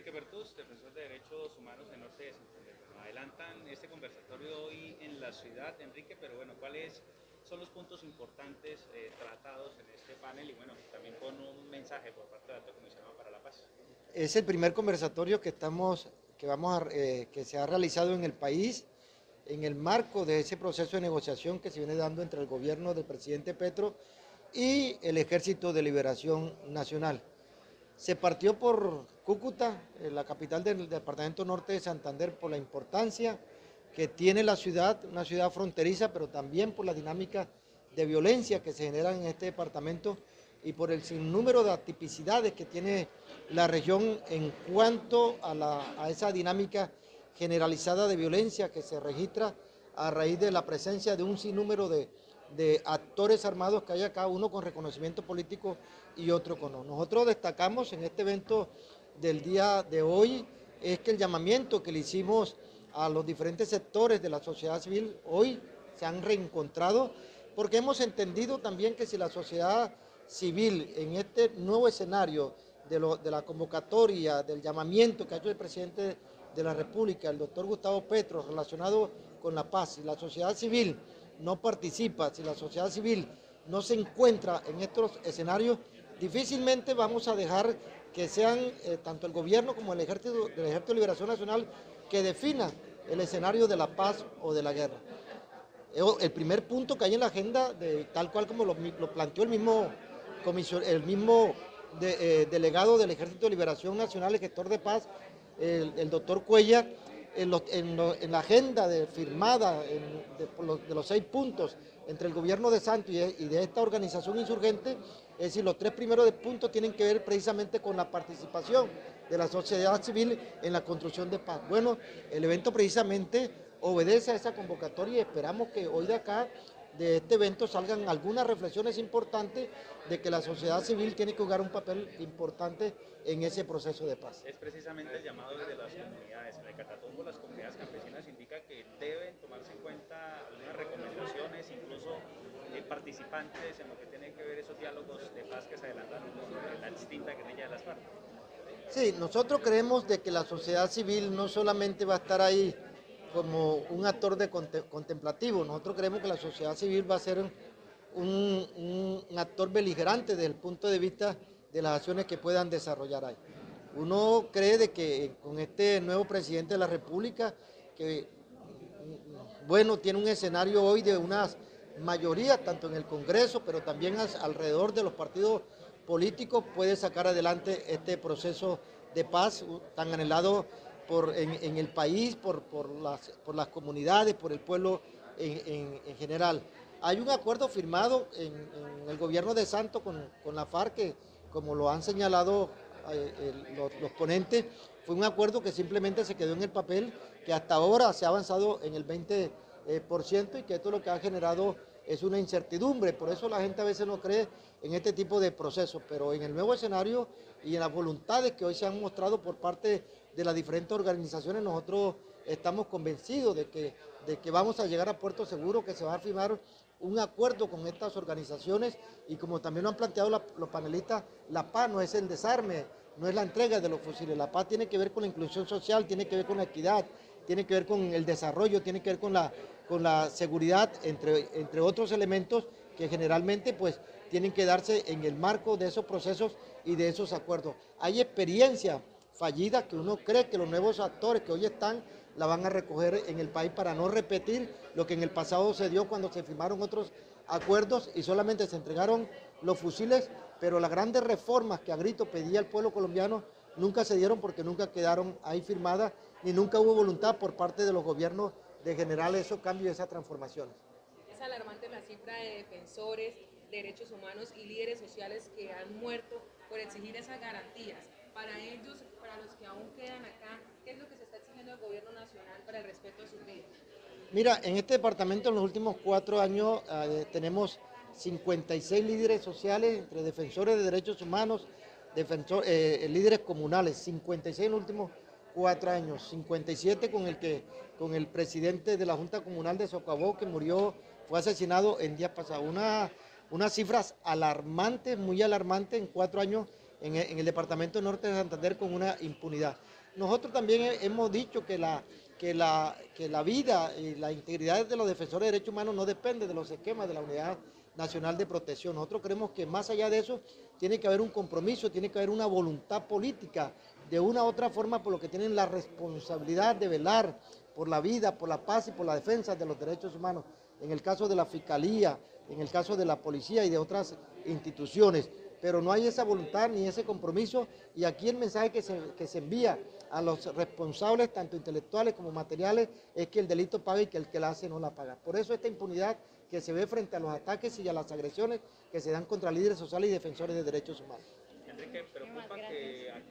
Enrique Bertús, defensor de derechos humanos en Norte de Santander. Bueno, adelantan este conversatorio hoy en la ciudad, Enrique, pero bueno, ¿cuáles son los puntos importantes tratados en este panel? Y bueno, también con un mensaje por parte del Alto Comisionado para la Paz. Es el primer conversatorio que se ha realizado en el país en el marco de ese proceso de negociación que se viene dando entre el gobierno del presidente Petro y el Ejército de Liberación Nacional. Se partió por Cúcuta, la capital del departamento norte de Santander, por la importancia que tiene la ciudad, una ciudad fronteriza, pero también por la dinámica de violencia que se genera en este departamento y por el sinnúmero de atipicidades que tiene la región en cuanto a esa dinámica generalizada de violencia que se registra a raíz de la presencia de un sinnúmero de actores armados que hay acá, uno con reconocimiento político y otro con no. Nosotros destacamos en este evento del día de hoy es que el llamamiento que le hicimos a los diferentes sectores de la sociedad civil hoy se han reencontrado porque hemos entendido también que si la sociedad civil en este nuevo escenario de la convocatoria, del llamamiento que ha hecho el presidente de la República, el doctor Gustavo Petro, relacionado con la paz, si la sociedad civil no participa, si la sociedad civil no se encuentra en estos escenarios, difícilmente vamos a dejar que sean tanto el gobierno como el Ejército de Liberación Nacional que defina el escenario de la paz o de la guerra. El primer punto que hay en la agenda, tal cual como lo planteó el mismo delegado del Ejército de Liberación Nacional, el gestor de paz, el doctor Cuellar, en la agenda firmada de los 6 puntos entre el gobierno de Santos y de esta organización insurgente, es decir, los 3 primeros puntos tienen que ver precisamente con la participación de la sociedad civil en la construcción de paz. Bueno, el evento precisamente obedece a esa convocatoria y esperamos que hoy de acá, de este evento, salgan algunas reflexiones importantes de que la sociedad civil tiene que jugar un papel importante en ese proceso de paz. Es precisamente el llamado desde las comunidades. En el Catatumbo las comunidades campesinas indican que deben tomarse en cuenta algunas recomendaciones, incluso participantes en lo que tiene que ver esos diálogos de paz que se adelantaron con la extinta guerrilla de las FARC. Sí, nosotros creemos de que la sociedad civil no solamente va a estar ahí como un actor contemplativo, nosotros creemos que la sociedad civil va a ser un actor beligerante desde el punto de vista de las acciones que puedan desarrollar ahí. Uno cree de que con este nuevo presidente de la República, que bueno, tiene un escenario hoy de unas mayorías, tanto en el Congreso, pero también alrededor de los partidos políticos, puede sacar adelante este proceso de paz tan anhelado en el país, por las comunidades, por el pueblo en general. Hay un acuerdo firmado en el gobierno de Santos con la FARC, que como lo han señalado los ponentes, fue un acuerdo que simplemente se quedó en el papel, que hasta ahora se ha avanzado en el 20% y que esto lo que ha generado es una incertidumbre. Por eso la gente a veces no cree en este tipo de procesos, pero en el nuevo escenario y en las voluntades que hoy se han mostrado por parte de las diferentes organizaciones, nosotros estamos convencidos de que vamos a llegar a puerto seguro, que se va a firmar un acuerdo con estas organizaciones y como también lo han planteado los panelistas, la paz no es el desarme, no es la entrega de los fusiles, la paz tiene que ver con la inclusión social, tiene que ver con la equidad, tiene que ver con el desarrollo, tiene que ver con la seguridad, entre otros elementos que generalmente pues tienen que darse en el marco de esos procesos y de esos acuerdos. Hay experiencia fallida que uno cree que los nuevos actores que hoy están la van a recoger en el país para no repetir lo que en el pasado se dio cuando se firmaron otros acuerdos y solamente se entregaron los fusiles, pero las grandes reformas que a grito pedía el pueblo colombiano nunca se dieron porque nunca quedaron ahí firmadas ni nunca hubo voluntad por parte de los gobiernos de generar esos cambios y esas transformaciones. Es alarmante la cifra de defensores, derechos humanos y líderes sociales que han muerto por exigir esas garantías. Para ellos, para los que aún quedan acá, ¿qué es lo que se está exigiendo al gobierno nacional para el respeto a sus vidas? Mira, en este departamento en los últimos 4 años tenemos 56 líderes sociales, entre defensores de derechos humanos, líderes comunales, 56 en los últimos 4 años, 57 con el presidente de la Junta Comunal de Socavó, que fue asesinado en días pasados. Unas cifras alarmantes, muy alarmantes en 4 años en el departamento norte de Santander con una impunidad. Nosotros también hemos dicho que la vida y la integridad de los defensores de derechos humanos no depende de los esquemas de la Unidad Nacional de Protección. Nosotros creemos que más allá de eso tiene que haber un compromiso, tiene que haber una voluntad política de una u otra forma, por lo que tienen la responsabilidad de velar por la vida, por la paz y por la defensa de los derechos humanos. En el caso de la Fiscalía, en el caso de la Policía y de otras instituciones, pero no hay esa voluntad ni ese compromiso, y aquí el mensaje que se envía a los responsables, tanto intelectuales como materiales, es que el delito paga y que el que la hace no la paga. Por eso esta impunidad que se ve frente a los ataques y a las agresiones que se dan contra líderes sociales y defensores de derechos humanos. Enrique, preocupa que